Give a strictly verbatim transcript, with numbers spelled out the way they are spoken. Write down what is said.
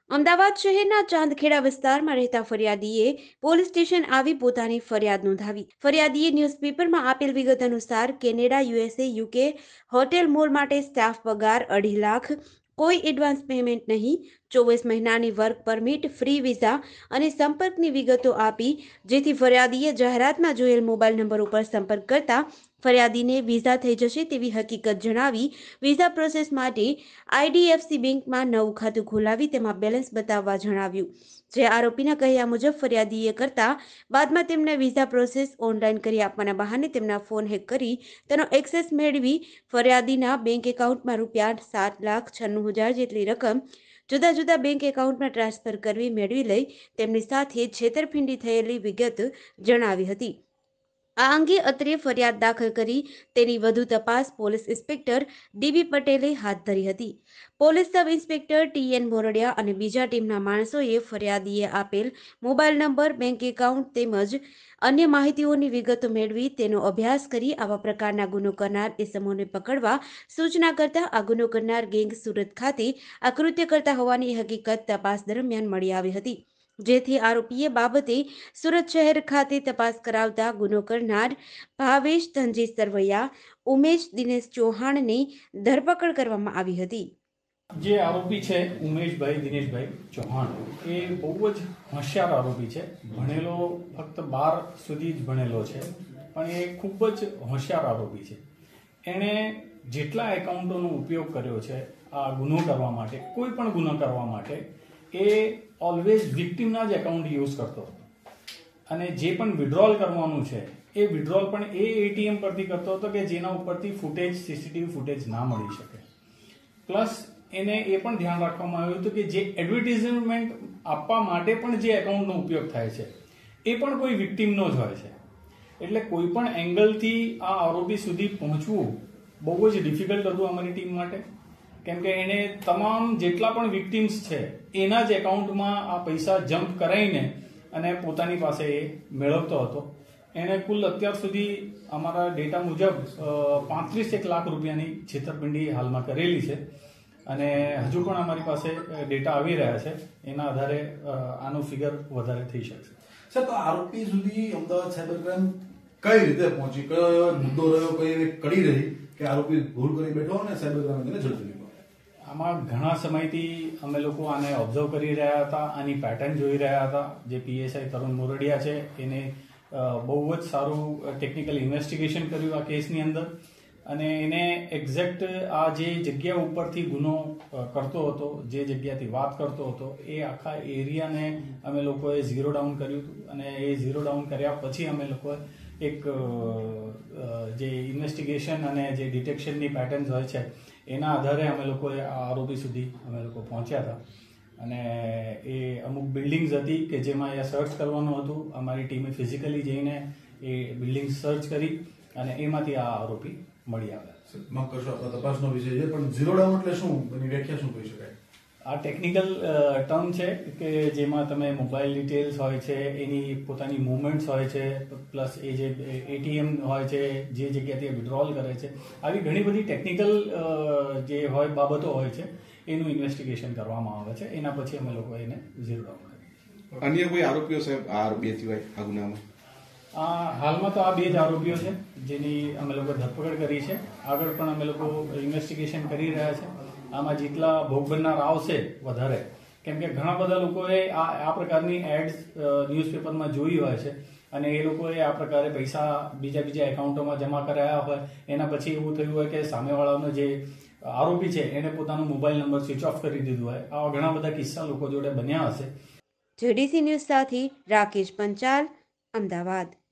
અમદાવાદ શહેરના ચાંદખેડા વિસ્તારમાં રહેતા ફરિયાદીએ પોલીસ સ્ટેશન આવી પોતાની ફરિયાદ નોંધાવી. ફરિયાદીએ ન્યૂઝપેપરમાં આપેલ વિગત અનુસાર Canada, USA, UK hotel mall માટે સ્ટાફ પગાર અઢી લાખ, કોઈ એડવાન્સ પેમેન્ટ નહીં, ચોવીસ મહિનાની વર્ક પરમિટ, ફ્રી વિઝા અને સંપર્કની વિગતો આપી, જેથી ફરિયાદીએ જાહેરાતમાં જોયેલ મોબાઈલ નંબર ઉપર સંપર્ક કરતા ફરિયાદીને વિઝા થઈ જશે તેવી હકીકત જણાવી વિઝા પ્રોસેસ માટે આઈડીએફસી બેંકમાં નવું ખાતું ખોલાવી તેમાં બેલેન્સ બતાવવા જણાવ્યું. જે આરોપીના કહ્યા મુજબ ફરિયાદીએ કરતા બાદમાં તેમને વિઝા પ્રોસેસ ઓનલાઈન કરી આપવાના બહાને તેમના ફોન હેક કરી તેનો એક્સેસ મેળવી ફરિયાદીના બેંક એકાઉન્ટમાં રૂપિયા સાત લાખ છન્નું હજાર જેટલી રકમ જુદા જુદા બેંક એકાઉન્ટમાં ટ્રાન્સફર કરવી મેળવી લઈ તેમની સાથે છેતરપિંડી થયેલી વિગત જણાવી હતી. આ અંગે અત્રે ફરિયાદ દાખલ કરી તેની વધુ તપાસ પોલીસ ઇન્સ્પેક્ટર ડીબી પટેલે હાથ ધરી હતી. Police sub inspector TN Moradiya અને બીજા ટીમના માણસોએ ફરિયાદીએ આપેલ મોબાઈલ નંબર, બેંક એકાઉન્ટ તેમજ અન્ય માહિતીઓની વિગતો મેળવી તેનો અભ્યાસ કરી આવા પ્રકારના ગુનો કરનાર ઇસમોને પકડવા સૂચના કરતા આ ગુનો કરનાર ગેંગ સુરત ખાતે આ કૃત્ય કરતા હોવાની હકીકત તપાસ દરમિયાન મળી આવી હતી. જેથી આરોપીએ બાબતે સુરત શહેર ખાતે તપાસ કરાવતા ગુનો કરનાર ભાવેશ ધનજી સરવૈયા, ઉમેશ દિનેશ ચૌહાણની ધરપકડ કરવામાં આવી હતી. જે આરોપી છે ઉમેશભાઈ દિનેશભાઈ ચૌહાણ એ બહુ જ હોશિયાર આરોપી છે. ભણેલો ફક્ત બાર સુધી જ ભણેલો છે, પણ એ ખૂબ જ હોશિયાર આરોપી છે. એણે જેટલા એકાઉન્ટોનો ઉપયોગ કર્યો છે આ ગુનો કરવા માટે, કોઈ પણ ગુનો કરવા માટે, એ ઓલવેઝ વિક્ટિમના જ એકાઉન્ટ યુઝ કરતો હતો. અને જે પણ વિડ્રોલ કરવાનું છે એ વિડ્રોલ પણ એ એટીએમ પરથી કરતો હતો કે જેના ઉપરથી ફૂટેજ, સીસીટીવી ફૂટેજ ના મળી શકે. પ્લસ એને એ પણ ધ્યાન રાખવામાં આવ્યું હતું કે જે એડવર્ટાઇઝમેન્ટ આપવા માટે પણ જે એકાઉન્ટનો ઉપયોગ થાય છે એ પણ કોઈ વિક્ટિમનો જ હોય છે. એટલે કોઈ પણ એંગલથી આ આરોપી સુધી પહોંચવું બહુ જ ડિફિકલ્ટ હતું અમારી ટીમ માટે, કેમ કે એને તમામ જેટલા પણ વિક્ટિમ્સ છે એના જ એકાઉન્ટમાં આ પૈસા જમ્પ કરાવીને અને પોતાની પાસે એ મેળવતો હતો. એણે કુલ અત્યાર સુધી અમારા ડેટા મુજબ પાંત્રીસ એક લાખ રૂપિયાની છેતરપિંડી હાલમાં કરેલી છે અને હજુ પણ અમારી પાસે ડેટા આવી રહ્યા છે. એના આધારે આનું ફિગર વધારે થઈ શકશે. સર, તો આરોપી સુધી અમદાવાદ સાયબર ક્રાઇમ કઈ રીતે પહોંચી, કયો મુદ્દો રહ્યો, કઈ એવી કડી રહી કે આરોપી ભૂલ કરી બેઠો અને સાયબર ક્રાઇમ એને ઝડપી લીધો? આમાં ઘણા સમયથી અમે લોકો આને ઓબ્ઝર્વ કરી રહ્યા હતા, આની પેટર્ન જોઈ રહ્યા હતા. જે પીએસઆઈ તરુણ મોરડિયા છે એને બહુ જ સારું ટેકનિકલ ઇન્વેસ્ટિગેશન કર્યું આ કેસની અંદર અને એને એક્ઝેક્ટ આ જે જગ્યા ઉપરથી ગુનો કરતો હતો, જે જગ્યાથી વાત કરતો હતો, એ આખા એરિયાને અમે લોકોએ ઝીરો ડાઉન કર્યું હતું. અને એ ઝીરો ડાઉન કર્યા પછી અમે લોકોએ એક જે ઇન્વેસ્ટિગેશન અને જે ડિટેક્શનની પેટર્ન્સ હોય છે એના આધારે અમે લોકોએ આ આરોપી સુધી અમે લોકો પહોંચ્યા હતા. અને એ અમુક બિલ્ડિંગ્સ હતી કે જેમાં એ સર્ચ કરવાનું હતું. અમારી ટીમે ફિઝિકલી જઈને એ બિલ્ડિંગ સર્ચ કરી અને એમાંથી આ આરોપી મળી આવ્યા. માફ કરશો, આપણા તપાસનો વિષય છે, પણ ઝીરો ડાઉન એટલે શું, એની વ્યાખ્યા શું કહી શકાય? આ ટેકનિકલ ટર્મ છે કે જેમાં તમે મોબાઈલ ડિટેલ્સ હોય છે, એની પોતાની મુવમેન્ટ્સ હોય છે, પ્લસ એ જે એટીએમ હોય છે, જે જગ્યાથી વિડ્રોલ કરે છે, આવી ઘણી બધી ટેકનિકલ જે હોય બાબતો હોય છે એનું ઇન્વેસ્ટિગેશન કરવામાં આવે છે. એના પછી અમે લોકો એને ઝીરો ડાઉન કરીએ. અન્ય કોઈ આરોપીઓ સાહેબ આ બે સિવાય આ ગુનામાં? હાલમાં તો આ બે જ આરોપીઓ છે જેની અમે લોકો ધરપકડ કરી છે. આગળ પણ અમે લોકો ઇન્વેસ્ટિગેશન કરી રહ્યા છે. આમાં જેટલા ભોગ બનનાર આવશે વધારે, કેમ કે ઘણા બધા લોકોએ આ આ પ્રકારની એડ્સ ન્યૂઝપેપરમાં જોઈ હોય છે અને એ લોકોએ આ પ્રકારે પૈસા બીજા બીજા એકાઉન્ટોમાં જમા કરાયા હોય. એના પછી એવું થયું હોય કે સામેવાળાનો જે આરોપી છે એને પોતાનો મોબાઈલ નંબર સ્વિચ ઓફ કરી દીધું હોય. આવા ઘણા બધા કિસ્સા લોકો જોડે બન્યા હશે. જેડીસી ન્યૂઝ સાથે રાકેશ પંચાલ, અમદાવાદ.